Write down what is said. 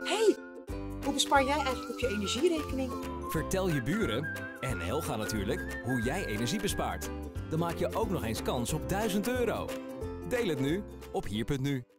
Hey, hoe bespaar jij eigenlijk op je energierekening? Vertel je buren, en Helga natuurlijk, hoe jij energie bespaart. Dan maak je ook nog eens kans op €1000. Deel het nu op hier.nu.